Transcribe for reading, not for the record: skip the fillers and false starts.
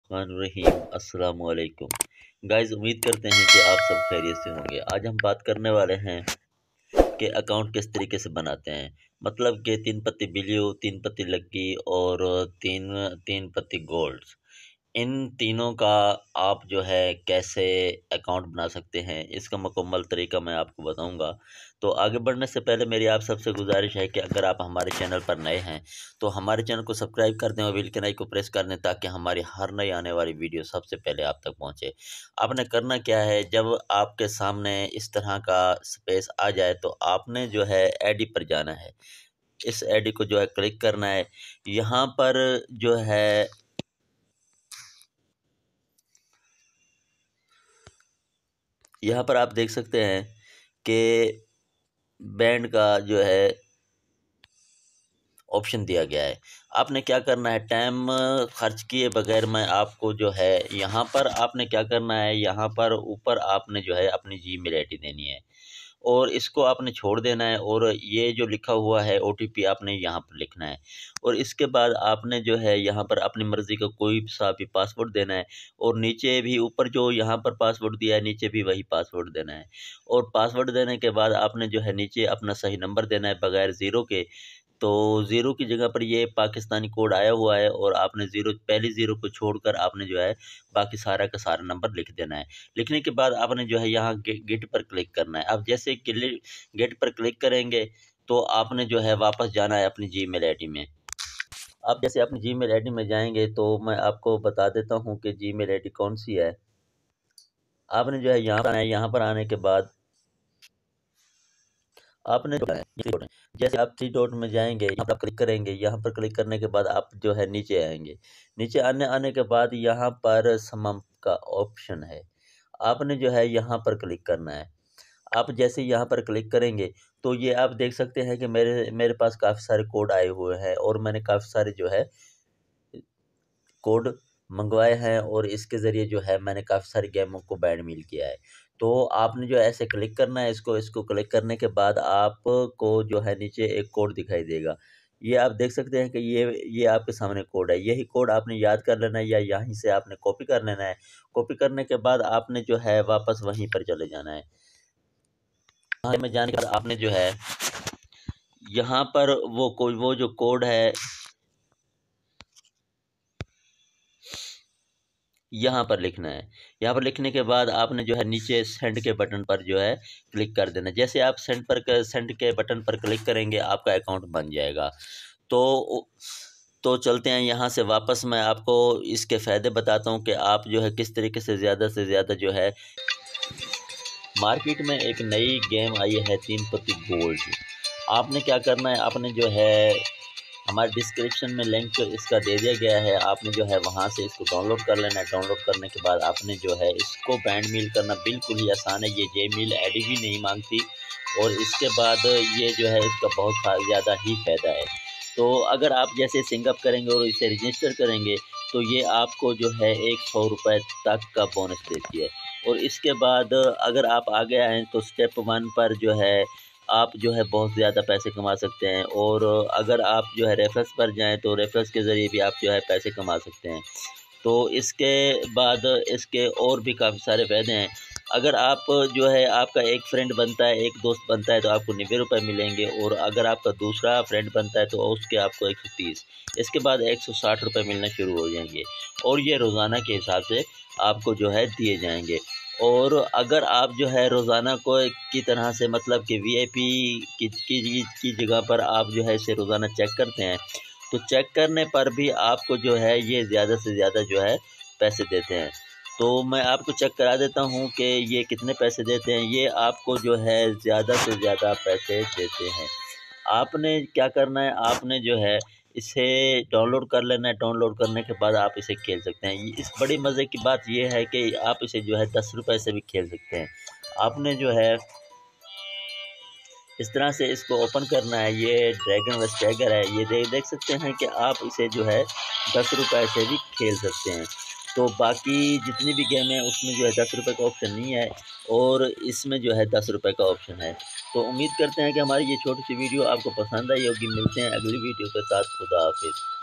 रहीम अस्सलाम वालेकुम गाइस, उम्मीद करते हैं कि आप सब खैरियत से होंगे। आज हम बात करने वाले हैं कि अकाउंट किस तरीके से बनाते हैं। मतलब कि 3 पत्ती बिलियो, 3 पत्ती लक्की और तीन तीन पत्ती गोल्ड, इन तीनों का आप जो है कैसे अकाउंट बना सकते हैं, इसका मुकम्मल तरीका मैं आपको बताऊंगा। तो आगे बढ़ने से पहले मेरी आप सबसे गुजारिश है कि अगर आप हमारे चैनल पर नए हैं तो हमारे चैनल को सब्सक्राइब कर दें और बेल के आइकन को प्रेस कर दें ताकि हमारी हर नई आने वाली वीडियो सबसे पहले आप तक पहुंचे। आपने करना क्या है, जब आपके सामने इस तरह का स्पेस आ जाए तो आपने जो है एडी पर जाना है। इस एडी को जो है क्लिक करना है। यहाँ पर जो है यहाँ पर आप देख सकते हैं कि बैंड का जो है ऑप्शन दिया गया है। आपने क्या करना है, टाइम खर्च किए बगैर मैं आपको जो है यहाँ पर आपने क्या करना है, यहाँ पर ऊपर आपने जो है अपनी जीमेल आईडी देनी है और इसको आपने छोड़ देना है और ये जो लिखा हुआ है ओटीपी आपने यहाँ पर लिखना है। और इसके बाद आपने जो है यहाँ पर अपनी मर्ज़ी का कोई सा भी पासवर्ड देना है और नीचे भी ऊपर जो यहाँ पर पासवर्ड दिया है नीचे भी वही पासवर्ड देना है। और पासवर्ड देने के बाद आपने जो है नीचे अपना सही नंबर देना है बगैर ज़ीरो के। तो ज़ीरो की जगह पर ये पाकिस्तानी कोड आया हुआ है और आपने पहली ज़ीरो को छोड़कर आपने जो है बाकी सारा का सारा नंबर लिख देना है। लिखने के बाद आपने जो है यहाँ गेट पर क्लिक करना है। अब जैसे गेट पर क्लिक करेंगे तो आपने जो है वापस जाना है अपनी जीमेल आईडी में। आप जैसे अपनी जीमेल आईडी में जाएंगे तो मैं आपको बता देता हूँ कि जीमेल आईडी कौन सी है। आपने जो है यहाँ पर आना है। यहाँ पर आने के बाद आपने जो है थ्री डॉट है, जैसे आप थ्री डॉट में जाएंगे यहाँ पर क्लिक करेंगे। यहाँ पर क्लिक करने के बाद आप जो है नीचे आएंगे। नीचे आने के बाद यहाँ पर समम का ऑप्शन है, आपने जो है यहाँ पर क्लिक करना है। आप जैसे यहाँ पर क्लिक करेंगे तो ये आप देख सकते हैं कि मेरे मेरे पास काफ़ी सारे कोड आए हुए हैं और मैंने काफ़ी सारे जो है कोड मंगवाए हैं और इसके ज़रिए जो है मैंने काफ़ी सारी गेमों को बैंड मिल किया है। तो आपने जो है ऐसे क्लिक करना है, इसको क्लिक करने के बाद आपको जो है नीचे एक कोड दिखाई देगा। ये आप देख सकते हैं कि ये आपके सामने कोड है। यही कोड आपने याद कर लेना है या यहीं से आपने कॉपी कर लेना है। कॉपी करने के बाद आपने जो है वापस वहीं पर चले जाना है। वहाँ में जाने के बाद आपने जो है यहाँ पर वो जो कोड है यहाँ पर लिखना है। यहाँ पर लिखने के बाद आपने जो है नीचे सेंड के बटन पर जो है क्लिक कर देना। जैसे आप सेंड के बटन पर क्लिक करेंगे आपका अकाउंट बन जाएगा। तो तो चलते हैं यहाँ से वापस। मैं आपको इसके फ़ायदे बताता हूँ कि आप जो है किस तरीके से ज़्यादा जो है मार्केट में एक नई गेम आई है 3 पत्ती गोल्ड। आपने क्या करना है, आपने जो है हमारे डिस्क्रिप्शन में लिंक इसका दे दिया गया है। आपने जो है वहाँ से इसको डाउनलोड कर लेना है। डाउनलोड करने के बाद आपने जो है इसको बैंड मील करना बिल्कुल ही आसान है। ये जेमेल आईडी भी नहीं मांगती और इसके बाद ये जो है इसका बहुत ज़्यादा ही फ़ायदा है। तो अगर आप जैसे सिंगअप करेंगे और इसे रजिस्टर करेंगे तो ये आपको जो है 100 रुपये तक का बोनस देती है। और इसके बाद अगर आप आगे आएँ तो स्टेप 1 पर जो है आप जो है बहुत ज़्यादा पैसे कमा सकते हैं। और अगर आप जो है रेफरेंस पर जाएँ तो रेफरेंस के ज़रिए भी आप जो है पैसे कमा सकते हैं। तो इसके बाद इसके और भी काफ़ी सारे फ़ायदे हैं। अगर आप जो है आपका एक फ्रेंड बनता है, एक दोस्त बनता है तो आपको 90 रुपये मिलेंगे और अगर आपका दूसरा फ्रेंड बनता है तो उसके आपको 130, इसके बाद 160 रुपये मिलना शुरू हो जाएंगे और ये रोज़ाना के हिसाब से आपको जो है दिए जाएंगे। और अगर आप जो है रोज़ाना को की तरह से मतलब कि वीआईपी की जगह पर आप जो है इसे रोज़ाना चेक करते हैं तो चेक करने पर भी आपको जो है ये ज़्यादा से ज़्यादा जो है पैसे देते हैं। तो मैं आपको चेक करा देता हूँ कि ये कितने पैसे देते हैं। ये आपको जो है ज़्यादा से ज़्यादा पैसे देते हैं। आपने क्या करना है, आपने जो है इसे डाउनलोड कर लेना है। डाउनलोड करने के बाद आप इसे खेल सकते हैं। इस बड़ी मज़े की बात ये है कि आप इसे जो है 10 रुपये से भी खेल सकते हैं। आपने जो है इस तरह से इसको ओपन करना है। ये ड्रैगन वेस्ट टाइगर है। ये देख सकते हैं कि आप इसे जो है 10 रुपये से भी खेल सकते हैं। तो बाकी जितनी भी गेम है उसमें जो है 10 रुपये का ऑप्शन नहीं है और इसमें जो है 10 रुपये का ऑप्शन है। तो उम्मीद करते हैं कि हमारी ये छोटी सी वीडियो आपको पसंद आई होगी। मिलते हैं अगली वीडियो के साथ। खुदा हाफिज़।